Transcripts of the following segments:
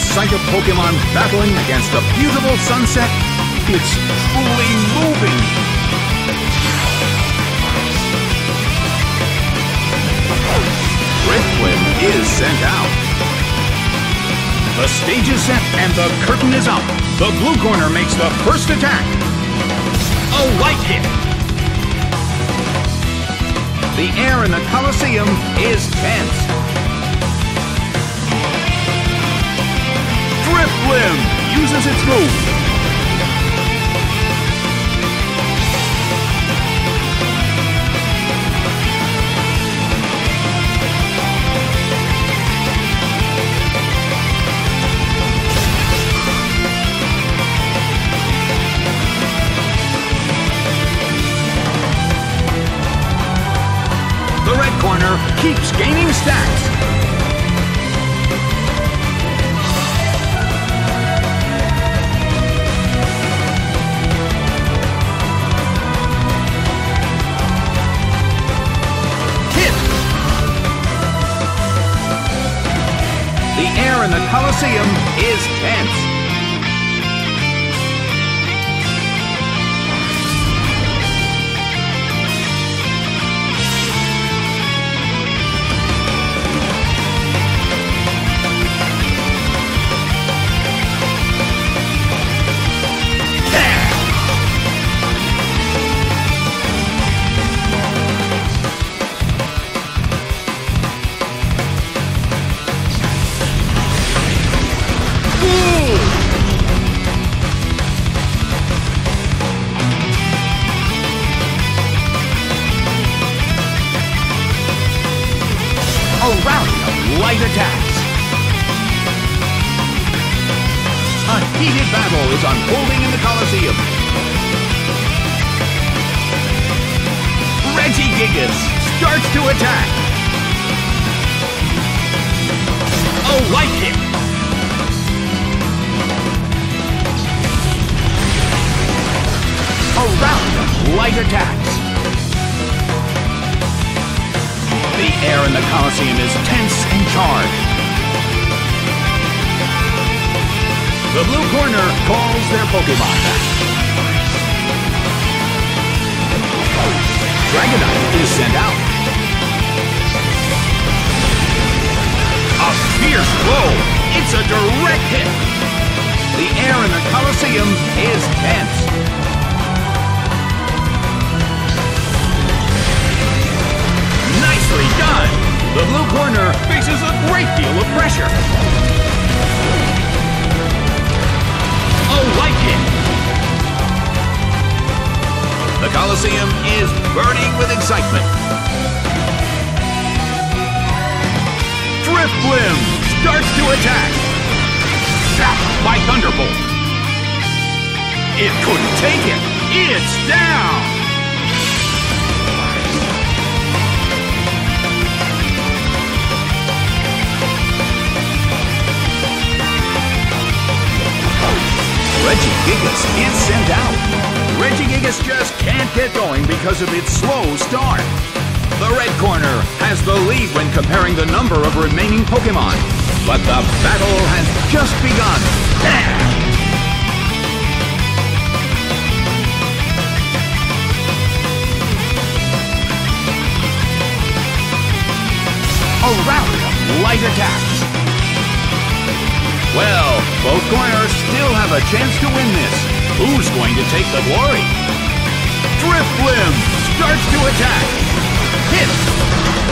sight of Pokemon battling against a beautiful sunset, it's truly moving. Drifblim is sent out. The stage is set and the curtain is up. The blue corner makes the first attack. A light hit. The air in the Colosseum is tense. Drifblim uses its move. The red corner keeps gaining stacks. Hit! The air in the Colosseum is tense. A rally of light attacks. A heated battle is unfolding in the Colosseum. Regigigas starts to attack. A light hit. A rally of light attacks. The air in the Colosseum is tense and charged. The blue corner calls their Pokemon back. Dragonite is sent out. A fierce blow! It's a direct hit! The air in the Colosseum is tense. Nicely done! The blue corner faces a great deal of pressure. A light hit. The Colosseum is burning with excitement. Drifblim starts to attack. Zapped by Thunderbolt. It couldn't take it. It's down. Regigigas is sent out. Regigigas just can't get going because of its slow start. The red corner has the lead when comparing the number of remaining Pokemon. But the battle has just begun. A rally of light attacks. Well, both corners still have a chance to win this. Who's going to take the glory? Drifblim starts to attack. Hit!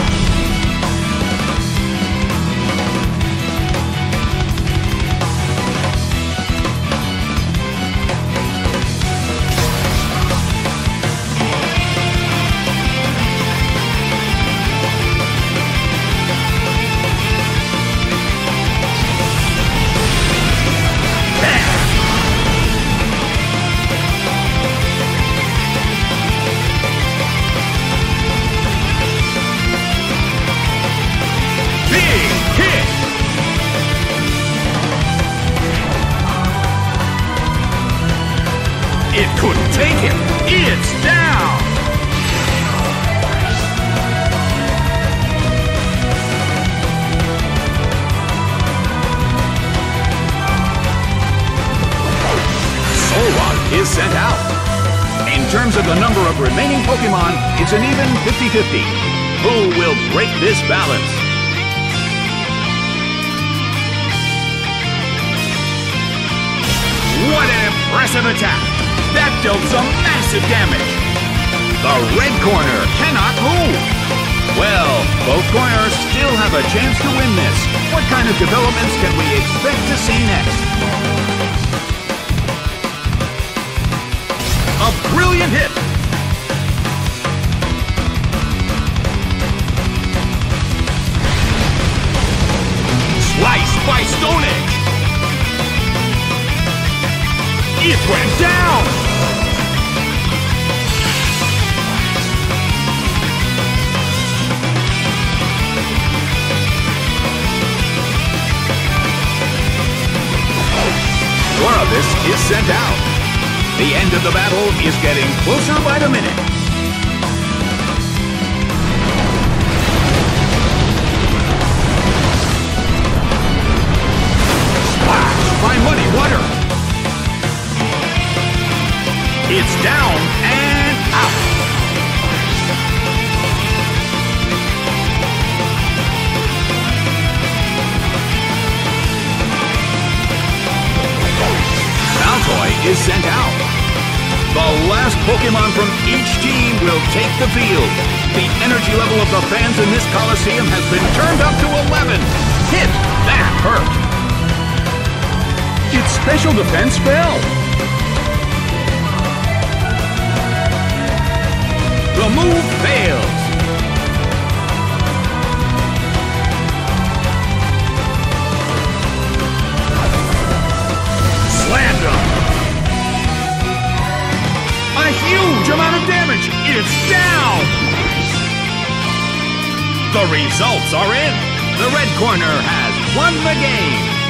It couldn't take it. It's down. the number of remaining Pokemon, it's an even 50-50. Who will break this balance? What an impressive attack! That dealt some massive damage! The red corner cannot move! Well, both corners still have a chance to win this. What kind of developments can we expect to see next? A brilliant hit! Sliced by Stone Edge! It went down! Gorebyss is sent out. The end of the battle is getting closer by the minute. Splash by Muddy Water. It's down and out. Baltoy is sent out. The last Pokemon from each team will take the field. The energy level of the fans in this Coliseum has been turned up to 11. Hit! That hurt. Its special defense fell. The move fails. Slammed him. A huge amount of damage. It's down. The results are in. The red corner has won the game.